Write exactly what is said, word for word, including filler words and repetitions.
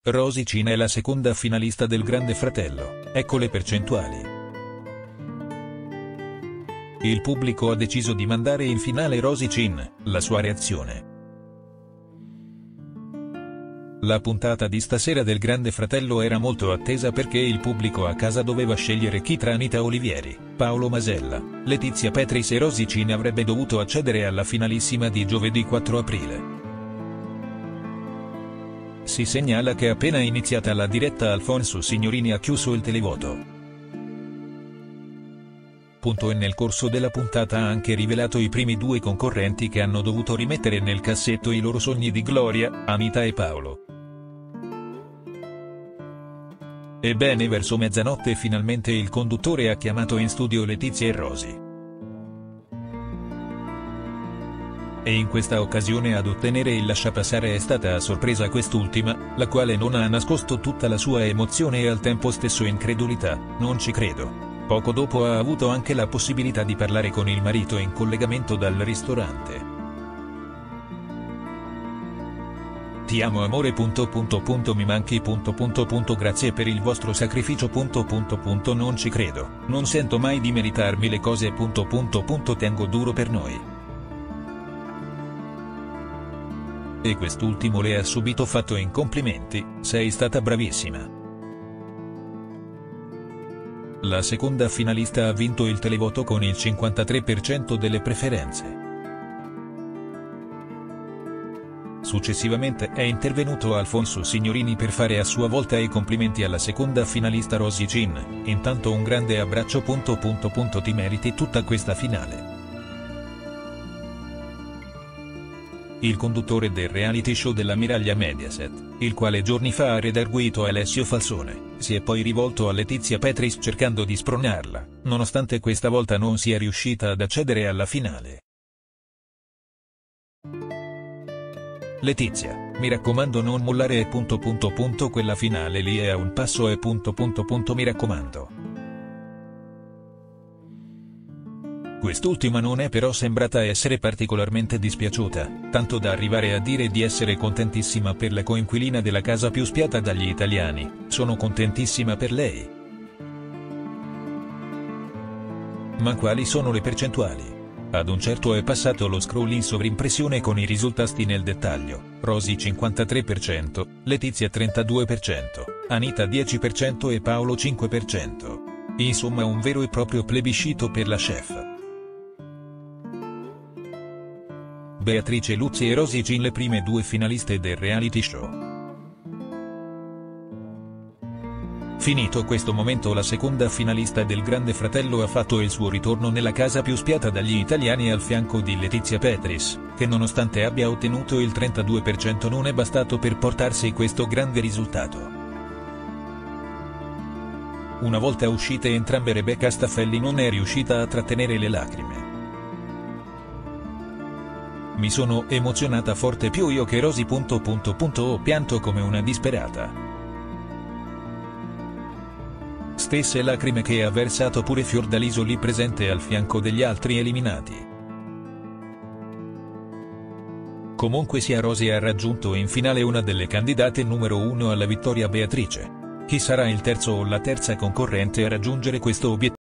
Rosy Chin è la seconda finalista del Grande Fratello, ecco le percentuali. Il pubblico ha deciso di mandare in finale Rosy Chin, la sua reazione. La puntata di stasera del Grande Fratello era molto attesa perché il pubblico a casa doveva scegliere chi tra Anita Olivieri, Paolo Masella, Letizia Petris e Rosy Chin avrebbe dovuto accedere alla finalissima di giovedì quattro aprile. Si segnala che appena iniziata la diretta Alfonso Signorini ha chiuso il televoto. E nel corso della puntata ha anche rivelato i primi due concorrenti che hanno dovuto rimettere nel cassetto i loro sogni di gloria, Anita e Paolo. Ebbene, verso mezzanotte finalmente il conduttore ha chiamato in studio Letizia e Rosy. E in questa occasione ad ottenere il lasciapassare è stata a sorpresa quest'ultima, la quale non ha nascosto tutta la sua emozione e al tempo stesso incredulità, non ci credo. Poco dopo ha avuto anche la possibilità di parlare con il marito in collegamento dal ristorante. Ti amo amore punto punto punto mi manchi punto punto punto grazie per il vostro sacrificio punto punto punto non ci credo, non sento mai di meritarmi le cose punto punto punto tengo duro per noi. E quest'ultimo le ha subito fatto in complimenti, sei stata bravissima. La seconda finalista ha vinto il televoto con il cinquantatré per cento delle preferenze. Successivamente è intervenuto Alfonso Signorini per fare a sua volta i complimenti alla seconda finalista Rosy Chin, intanto un grande abbraccio punto punto punto ti meriti tutta questa finale. Il conduttore del reality show dell'ammiraglia Mediaset, il quale giorni fa ha redarguito Alessio Falsone, si è poi rivolto a Letizia Petris cercando di spronarla, nonostante questa volta non sia riuscita ad accedere alla finale. Letizia, mi raccomando non mollare e punto punto punto quella finale lì è a un passo e punto punto punto mi raccomando. Quest'ultima non è però sembrata essere particolarmente dispiaciuta, tanto da arrivare a dire di essere contentissima per la coinquilina della casa più spiata dagli italiani, sono contentissima per lei. Ma quali sono le percentuali? Ad un certo è passato lo scroll in sovrimpressione con i risultati nel dettaglio, Rosy cinquantatré per cento, Letizia trentadue per cento, Anita dieci per cento e Paolo cinque per cento. Insomma un vero e proprio plebiscito per la chef. Beatrice Luzzi e Rosy Chin le prime due finaliste del reality show. Finito questo momento la seconda finalista del Grande Fratello ha fatto il suo ritorno nella casa più spiata dagli italiani al fianco di Letizia Petris, che nonostante abbia ottenuto il trentadue per cento non è bastato per portarsi questo grande risultato. Una volta uscite entrambe Rebecca Staffelli non è riuscita a trattenere le lacrime. Mi sono emozionata forte più io che Rosy punto punto punto ho pianto come una disperata. Stesse lacrime che ha versato pure Fiordaliso lì presente al fianco degli altri eliminati. Comunque sia Rosy ha raggiunto in finale una delle candidate numero uno alla vittoria Beatrice. Chi sarà il terzo o la terza concorrente a raggiungere questo obiettivo?